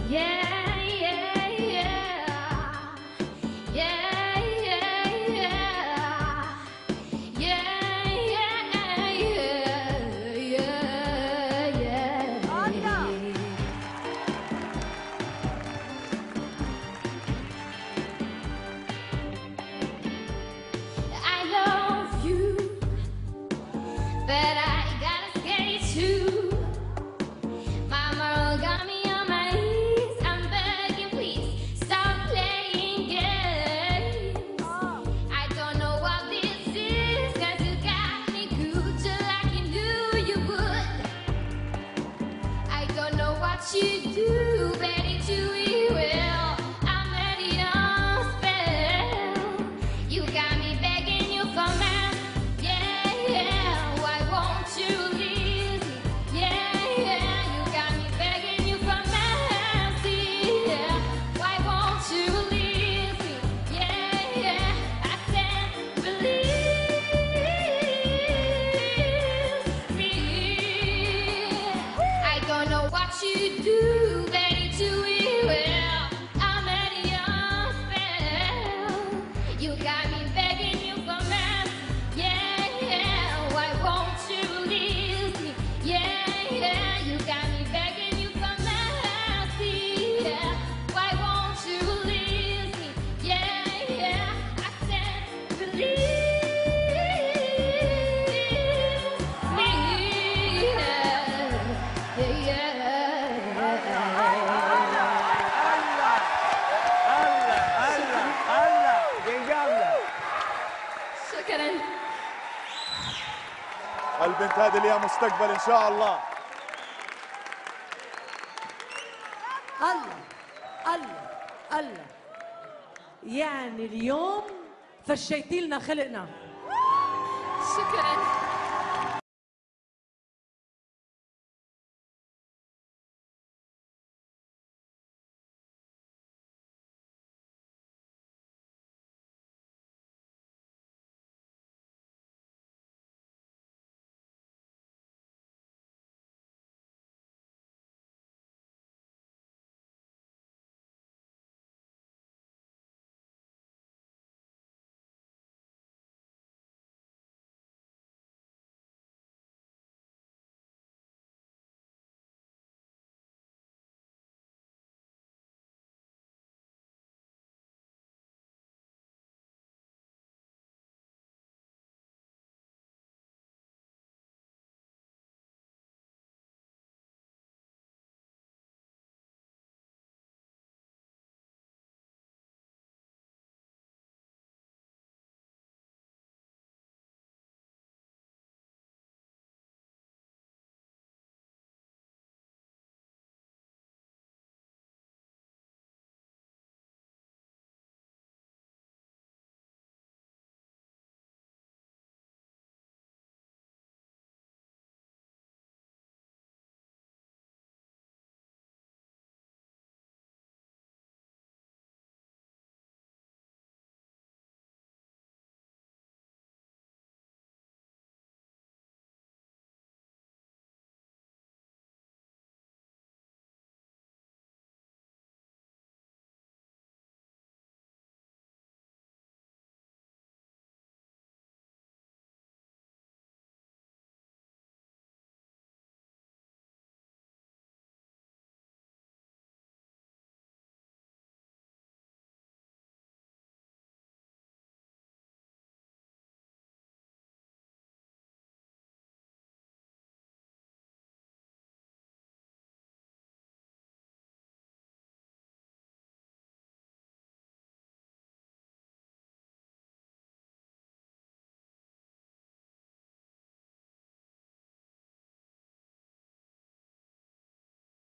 Yeah, yeah, yeah. Yeah, yeah, yeah. Yeah, yeah, yeah, yeah, yeah. I love you, but I gotta skate too. Mama got me on my knees. I'm begging, please stop playing games. I don't know what this is, 'cause you got me good just like you knew you would. I don't know what you do, but it's you will. I'm ready on spell. You got me begging you for man. Yeah, yeah. Why won't you leave me? Yeah, yeah. You got me begging you for mercy. Yeah. Why won't you leave me? Yeah, yeah. I said believe me. I don't know what you do, but it's you will. I'm ready on spell. You got me begging you for mercy. Yeah, yeah. Why won't you leave me? Yeah, yeah. You got me begging you for mercy. Yeah. Why won't you leave me? Yeah, yeah. I said believe me. Yeah, yeah. هلا جنجاملة. شكرا. البنت هذه ليها مستقبل ان شاء الله. الله الله الله، يعني اليوم فرشيتي لنا خلقنا. شكرا.